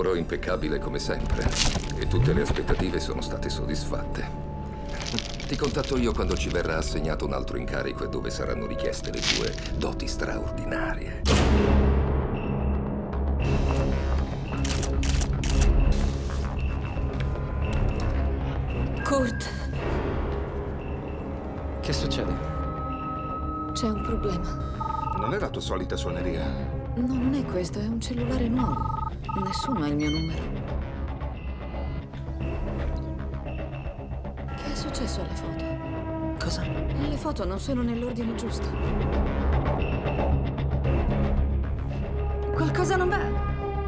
lavoro impeccabile come sempre e tutte le aspettative sono state soddisfatte. Ti contatto io quando ci verrà assegnato un altro incarico e dove saranno richieste le tue doti straordinarie. Kurt, Che succede? c'è un problema. Non è la tua solita suoneria. No, non è questo, è un cellulare nuovo. Nessuno ha il mio numero. Che è successo alle foto? Cosa? Le foto non sono nell'ordine giusto. Qualcosa non va?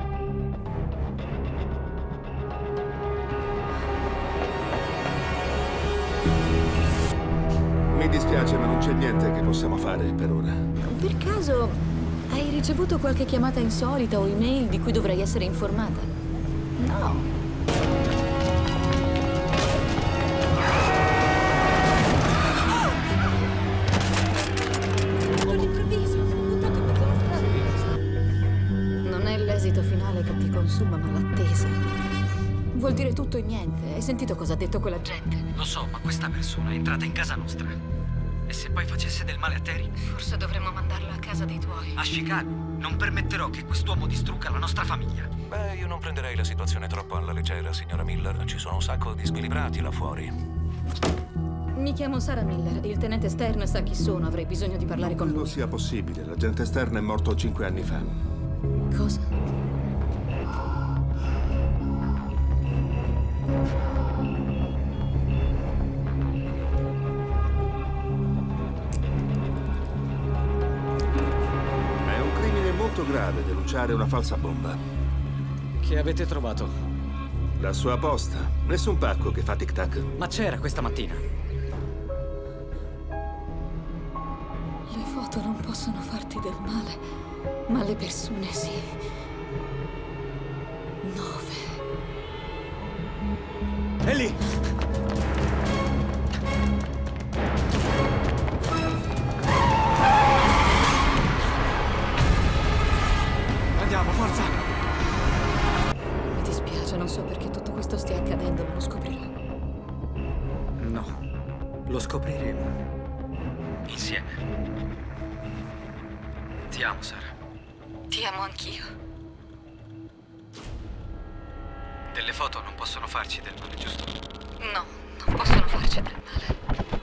Mi dispiace, ma non c'è niente che possiamo fare per ora. Per caso hai ricevuto qualche chiamata insolita o email di cui dovrei essere informata? No. All'improvviso, buttato in mezzo alla strada. Non è l'esito finale che ti consuma, ma l'attesa. Vuol dire tutto e niente. Hai sentito cosa ha detto quella gente? Lo so, ma questa persona è entrata in casa nostra. E se poi facesse del male a Terry? Forse dovremmo mandarlo a casa dei tuoi. A Chicago. Non permetterò che quest'uomo distrugga la nostra famiglia. Beh, io non prenderei la situazione troppo alla leggera, signora Miller. Ci sono un sacco di squilibrati là fuori. Mi chiamo Sarah Miller. Il tenente Stern sa chi sono. Avrei bisogno di parlare con Credo lui. sia possibile. L'agente Stern è morto 5 anni fa. Cosa? È un crimine molto grave denunciare una falsa bomba. Che avete trovato? La sua posta. Nessun pacco che fa tic-tac. Ma c'era questa mattina. Le foto non possono farti del male, ma le persone sì. 9. È lì! Andiamo, forza! Mi dispiace, non so perché tutto questo stia accadendo, ma lo scoprirò. No, lo scopriremo. Insieme. Ti amo, Sara. Ti amo anch'io. Delle foto non possono farci del male, giusto? No, non possono farci del male.